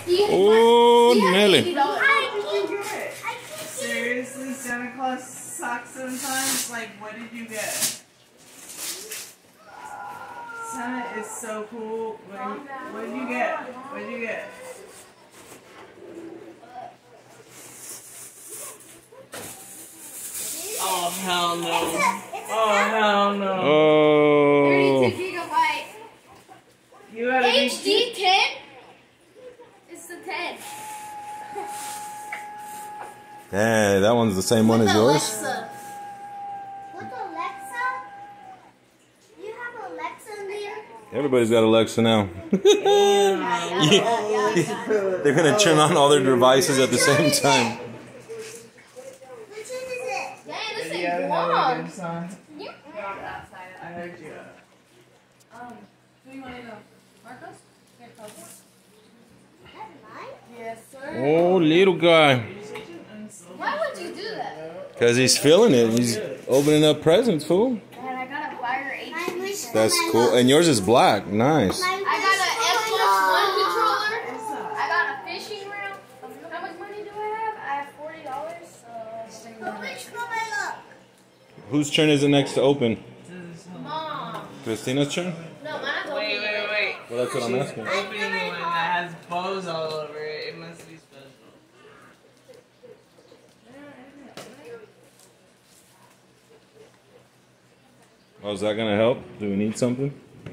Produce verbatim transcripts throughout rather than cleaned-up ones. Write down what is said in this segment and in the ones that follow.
Oh, Nelly. Seriously, Santa Claus sucks sometimes? Like, what did you get? Santa is so cool. What, what did you get? What did you get? Oh, hell no. Oh, hell no. Oh. thirty-two gigabyte. You gotta H D ten? It's the ten. Yeah, that one's the same one as yours. Alexa. With Alexa? You have Alexa in there? Everybody's got Alexa now. Yeah. They're gonna turn on all their devices at the same time. Which one is it? Yeah, this Did is you have long. another good song? You I heard you. Um, who do you want to go? Marcos? Here, Marcos. That's mine? Yes, sir. Oh, little guy. Why would you do that? Because he's feeling it. He's opening up presents, fool. And I got a fire H D. That's cool. And yours is black. Nice. I got an Xbox One controller. I got a fishing reel. How much money do I have? I have forty dollars. How much for my luck? Whose turn is it next to open? Mom. Christina's turn? No, mine's open. Wait, wait, wait. Well, that's what I'm asking. Opening one that has bows all over it. It must be special. Oh, is that gonna help? Do we need something?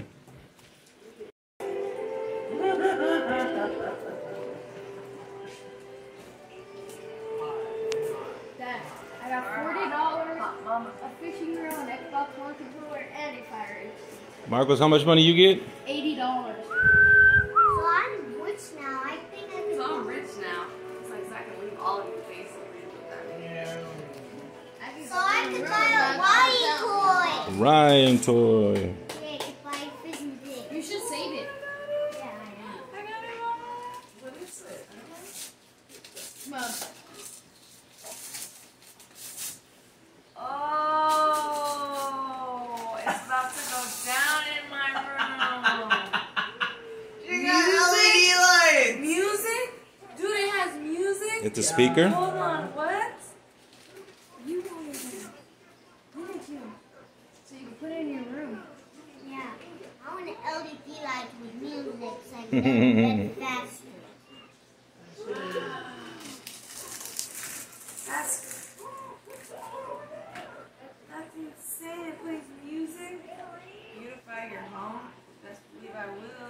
Dad, I got forty dollars, a fishing reel, an Xbox One controller, and a fire H D. Marcos, how much money you get? Eighty dollars. So I'm rich now. I think I can. So I'm rich now. It's like so I can leave all of you basically with that. Yeah. So I can buy a Ryan toy. Ryan toy. Yeah, I can buy a fishing pig. You should save it. Yeah, I am. I got it, Mama. What is it? Mom. Oh, it's about to go down in my room. You got L E D lights. Music? Dude, it has music? It's a speaker? Hold on, what? You don't even. Look at you. So you can put it in your room. Yeah. I want an L E D light with music so I can get it faster. That's that's insane. It plays music. Beautify your home. Best believe I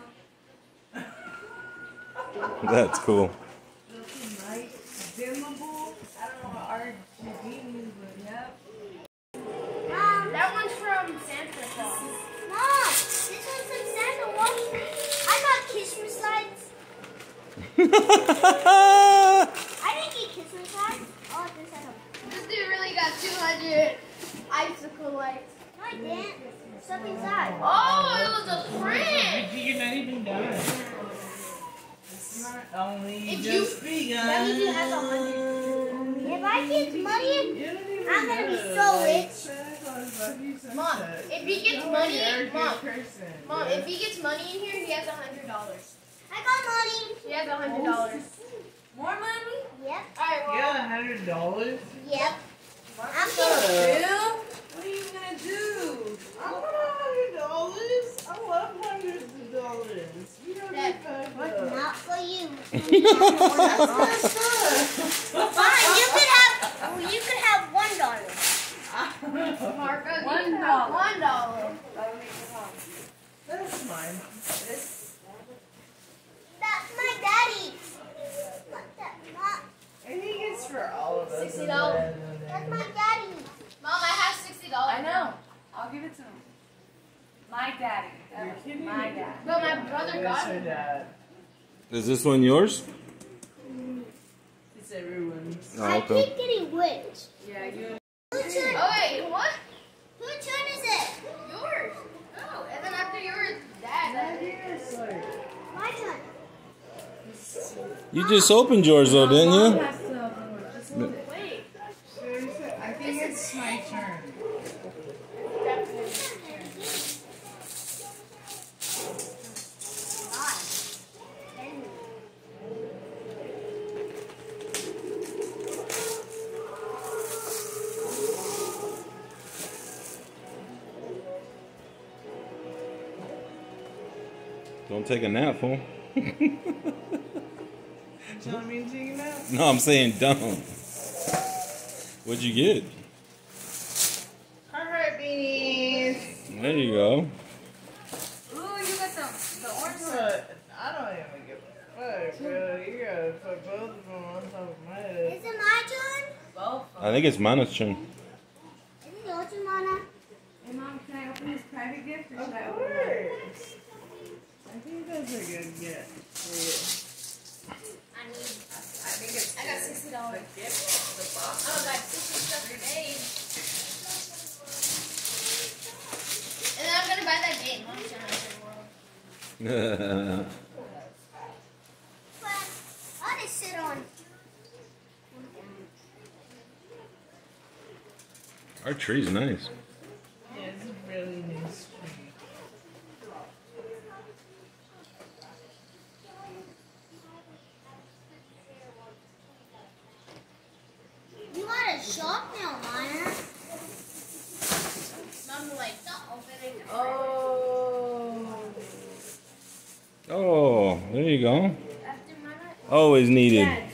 will. That's cool. Built-in light, dimmable. I don't know what R G B means, but yep. Mom, that one's from Santa Claus. Mom, this one's from Santa Claus. I got Christmas lights. I didn't get Christmas lights. Oh, this I don't. This dude really got two hundred icicle lights. No, I didn't. Stuff inside. Oh, it was a prank. You're not even done. It's not only If just you- begun. That means you have a hundred. If I get money, I'm gonna be so rich. Mom, if he gets money, Mom, Mom, if he gets money in here, he has a hundred dollars. I got money. He has a hundred dollars. More money? Yep. Alright, You well. got a hundred dollars? Yep. I'm Bill? gonna. What are you gonna do? I want a hundred dollars. I love hundreds of dollars. You don't Dad, need five what? dollars. Not for you. That's Fine, you could have. You could have one dollar. Marco, you One can have dollar. one dollar. That'll make it home. That's mine. This? That's my daddy's. What's that? Mom, And he gets for all of us. sixty dollars. That's my daddy's. Mom, I have sixty dollars. I know. I'll give it to him. My daddy. That You're was kidding my me. dad. But my brother That's got her it. dad. Is this one yours? It's everyone's. Oh, I okay. keep getting whipped. Yeah, you. Whose turn? Oh wait, what? Whose turn is it? Yours. Oh, and then after yours, Dad. My turn. You just opened yours though, didn't Mom you? has to open it. Just hold it. Wait. I think it's my turn. Don't take a nap, fool. Telling me to take a nap? No, I'm saying don't. What'd you get? Carhartt beanies. There you go. Ooh, you got the, the orange one. But I don't even give a fuck, bro. You gotta put both of them on top of my head. Is it my turn? Both of I think it's Mana's turn. Is it your turn, Mana? Hey, Mom, can I open this private gift or Of should I open it? course. I think that's a good gift for I need. I think it's I got sixty dollars. the gift, the box. Oh, got sixty stuff made. And then I'm gonna buy that game. Mom's gonna have the world. But I'll just sit on. Our tree's nice. you. Yeah, it's a really nice tree. You want a shop now, Mana? Mom, like, don't open it. Oh. Oh, there you go. After Mana. Always needed. Dad,